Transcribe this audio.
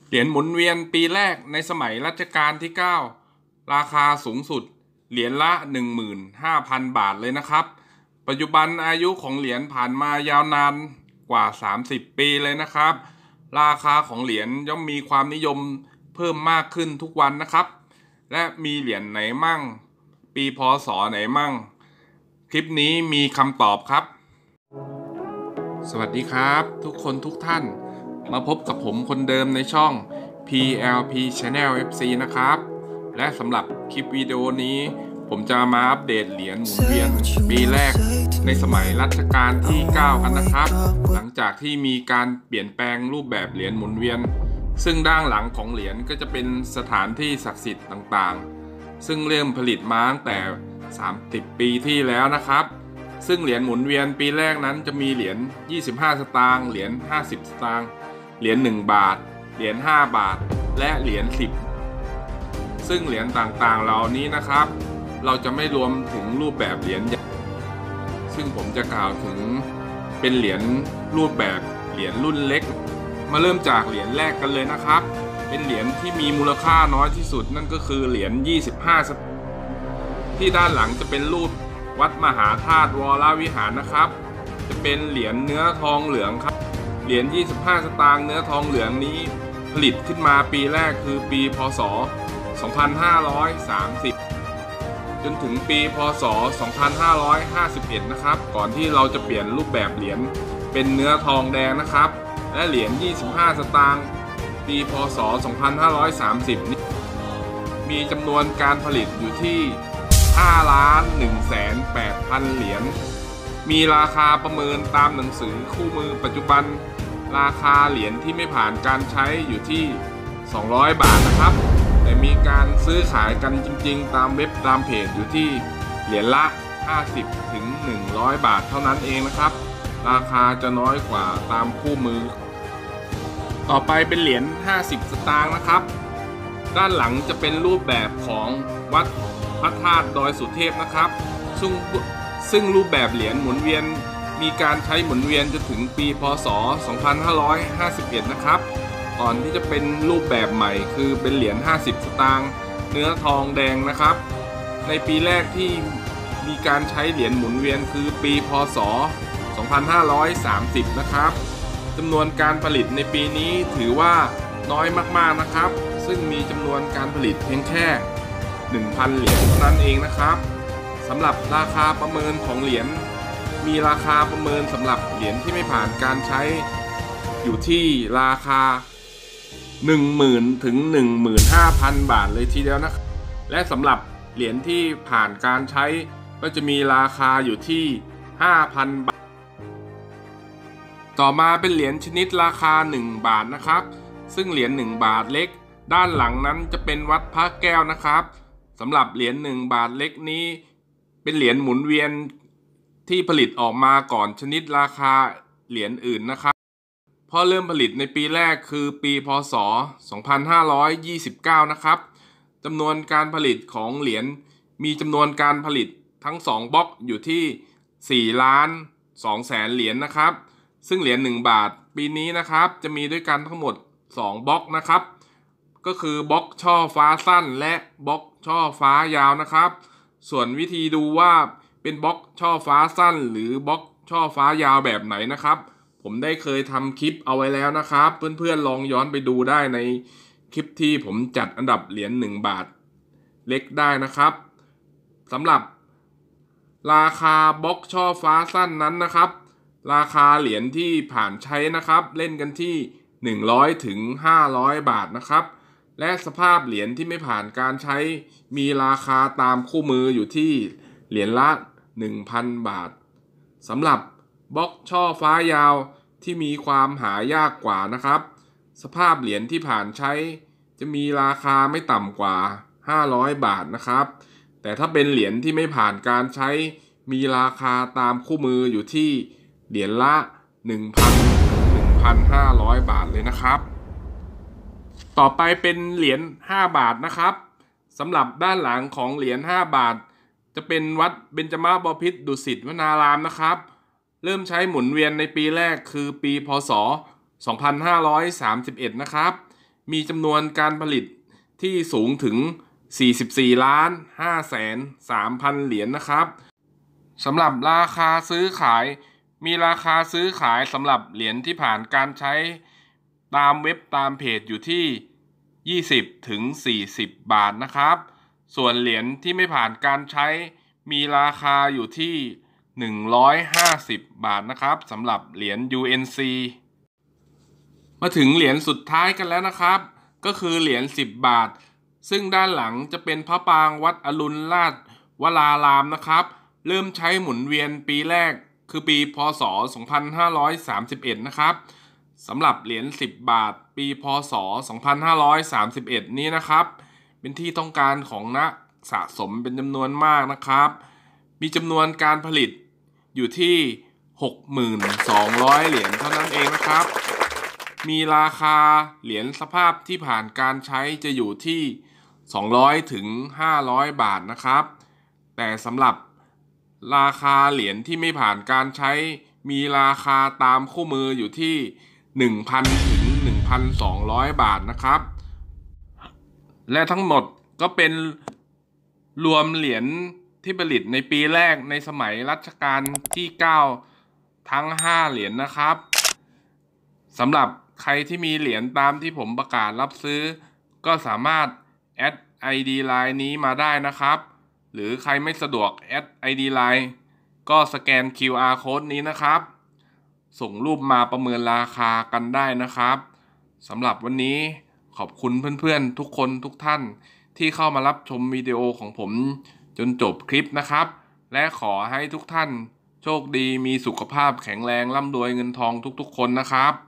เหรียญหมุนเวียนปีแรกในสมัยรัชกาลที่9ราคาสูงสุดเหรียญละ 15,000 บาทเลยนะครับปัจจุบันอายุของเหรียญผ่านมายาวนานกว่า30ปีเลยนะครับราคาของเหรียญย่อมมีความนิยมเพิ่มมากขึ้นทุกวันนะครับและมีเหรียญไหนมั่งปีพ.ศ. ไหนมั่งคลิปนี้มีคำตอบครับสวัสดีครับทุกคนทุกท่านมาพบกับผมคนเดิมในช่อง PLP Channel FC นะครับและสำหรับคลิปวิดีโอนี้ผมจะมาอัปเดตเหรียญหมุนเวียนปีแรกในสมัยรัชกาลที่9กันนะครับหลังจากที่มีการเปลี่ยนแปลงรูปแบบเหรียญหมุนเวียนซึ่งด้านหลังของเหรียญก็จะเป็นสถานที่ศักดิ์สิทธิ์ต่างๆซึ่งเริ่มผลิตมาตั้งแต่30ปีที่แล้วนะครับซึ่งเหรียญหมุนเวียนปีแรกนั้นจะมีเหรียญ25สตางค์เหรียญ50สตางค์เหรียญ1บาทเหรียญ5บาทและเหรียญ10ซึ่งเหรียญต่างๆเหล่านี้นะครับเราจะไม่รวมถึงรูปแบบเหรียญซึ่งผมจะกล่าวถึงเป็นเหรียญรูปแบบเหรียญรุ่นเล็กมาเริ่มจากเหรียญแรกกันเลยนะครับเป็นเหรียญที่มีมูลค่าน้อยที่สุดนั่นก็คือเหรียญ25สตางค์ที่ด้านหลังจะเป็นรูปวัดมหาธาตุวรวิหารนะครับจะเป็นเหรียญเนื้อทองเหลืองครับเหรียญ25สตางค์เนื้อทองเหลืองนี้ผลิตขึ้นมาปีแรกคือปีพ.ศ. 2530จนถึงปีพ.ศ. 2551นะครับก่อนที่เราจะเปลี่ยนรูปแบบเหรียญเป็นเนื้อทองแดงนะครับและเหรียญ25สตางค์ปีพ.ศ. 2530นี้มีจำนวนการผลิตอยู่ที่5,180,000 เหรียญมีราคาประเมินตามหนังสือคู่มือปัจจุบันราคาเหรียญที่ไม่ผ่านการใช้อยู่ที่200 บาทนะครับแต่มีการซื้อขายกันจริงๆตามเว็บตามเพจอยู่ที่เหรียญละ50ถึง100 บาทเท่านั้นเองนะครับราคาจะน้อยกว่าตามคู่มือต่อไปเป็นเหรียญ50สตางค์นะครับด้านหลังจะเป็นรูปแบบของวัดพระธาตุดอยสุเทพนะครับซึ่งรูปแบบเหรียญหมุนเวียนมีการใช้หมุนเวียนจนถึงปีพ.ศ. 2551นะครับก่อนที่จะเป็นรูปแบบใหม่คือเป็นเหรียญ50สตางค์เนื้อทองแดงนะครับในปีแรกที่มีการใช้เหรียญหมุนเวียนคือปีพ.ศ. 2530นะครับจำนวนการผลิตในปีนี้ถือว่าน้อยมากๆนะครับซึ่งมีจำนวนการผลิตเพียงแค่ 1,000 เหรียญเท่านั้นเองนะครับสำหรับราคาประเมินของเหรียญมีราคาประเมินสำหรับเหรียญที่ไม่ผ่านการใช้อยู่ที่ราคา 10,000 ถึง 15,000 บาทเลยทีเดียวนะครับและสำหรับเหรียญที่ผ่านการใช้ก็จะมีราคาอยู่ที่ 5,000 บาทต่อมาเป็นเหรียญชนิดราคา1บาทนะครับซึ่งเหรียญ1บาทเล็กด้านหลังนั้นจะเป็นวัดพระแก้วนะครับสำหรับเหรียญ1บาทเล็กนี้เป็นเหรียญหมุนเวียนที่ผลิตออกมาก่อนชนิดราคาเหรียญอื่นนะครับพอเริ่มผลิตในปีแรกคือปีพ.ศ. 2529นะครับจำนวนการผลิตของเหรียญมีจำนวนการผลิตทั้ง2บล็อกอยู่ที่4,200,000 เหรียญนะครับซึ่งเหรียญ1บาทปีนี้นะครับจะมีด้วยกันทั้งหมด2บล็อกนะครับก็คือบล็อกช่อฟ้าสั้นและบล็อกช่อฟ้ายาวนะครับส่วนวิธีดูว่าเป็นบล็อกช่อฟ้าสั้นหรือบล็อกช่อฟ้ายาวแบบไหนนะครับผมได้เคยทำคลิปเอาไว้แล้วนะครับเพื่อนๆลองย้อนไปดูได้ในคลิปที่ผมจัดอันดับเหรียญ1บาทเล็กได้นะครับสำหรับราคาบล็อกช่อฟ้าสั้นนั้นนะครับราคาเหรียญที่ผ่านใช้นะครับเล่นกันที่100ถึง500 บาทนะครับและสภาพเหรียญที่ไม่ผ่านการใช้มีราคาตามคู่มืออยู่ที่เหรียญละ 1,000 บาทสำหรับบล็อกช่อฟ้ายาวที่มีความหายากกว่านะครับสภาพเหรียญที่ผ่านใช้จะมีราคาไม่ต่ำกว่า500 บาทนะครับแต่ถ้าเป็นเหรียญที่ไม่ผ่านการใช้มีราคาตามคู่มืออยู่ที่เหรียญละ 1,000 ถึง 1,500 บาทเลยนะครับต่อไปเป็นเหรียญ5บาทนะครับสำหรับด้านหลังของเหรียญ5บาทจะเป็นวัดเบญจมาบพิตรดุสิตวนารามนะครับเริ่มใช้หมุนเวียนในปีแรกคือปีพ.ศ. 2531นะครับมีจำนวนการผลิตที่สูงถึง 44,503,000 เหรียญนะครับสำหรับราคาซื้อขายมีราคาซื้อขายสำหรับเหรียญที่ผ่านการใช้ตามเว็บตามเพจอยู่ที่20 ถึง 40 บาทนะครับส่วนเหรียญที่ไม่ผ่านการใช้มีราคาอยู่ที่150 บาทนะครับสำหรับเหรียญ UNC มาถึงเหรียญสุดท้ายกันแล้วนะครับก็คือเหรียญ10 บาทซึ่งด้านหลังจะเป็นพระปรางวัดอรุณราชวรารามนะครับเริ่มใช้หมุนเวียนปีแรกคือปีพ.ศ. 2531นะครับสำหรับเหรียญ10 บาทปีพ.ศ. 2531นี้นะครับเป็นที่ต้องการของนักสะสมเป็นจำนวนมากนะครับมีจำนวนการผลิตอยู่ที่ 6,200 เหรียญเท่านั้นเองนะครับมีราคาเหรียญสภาพที่ผ่านการใช้จะอยู่ที่200 ถึง 500 บาทนะครับแต่สำหรับราคาเหรียญที่ไม่ผ่านการใช้มีราคาตามคู่มืออยู่ที่ 1,000 ถึง 1,200 บาทนะครับและทั้งหมดก็เป็นรวมเหรียญที่ผลิตในปีแรกในสมัยรัชกาลที่ 9 ทั้ง 5 เหรียญนะครับสำหรับใครที่มีเหรียญตามที่ผมประกาศรับซื้อก็สามารถแอด ID Line นี้มาได้นะครับหรือใครไม่สะดวกแอด ID Line ก็สแกน QR Code นี้นะครับส่งรูปมาประเมินราคากันได้นะครับสำหรับวันนี้ขอบคุณเพื่อนๆทุกคนทุกท่านที่เข้ามารับชมวิดีโอของผมจนจบคลิปนะครับและขอให้ทุกท่านโชคดีมีสุขภาพแข็งแรงร่ำรวยเงินทองทุกๆคนนะครับ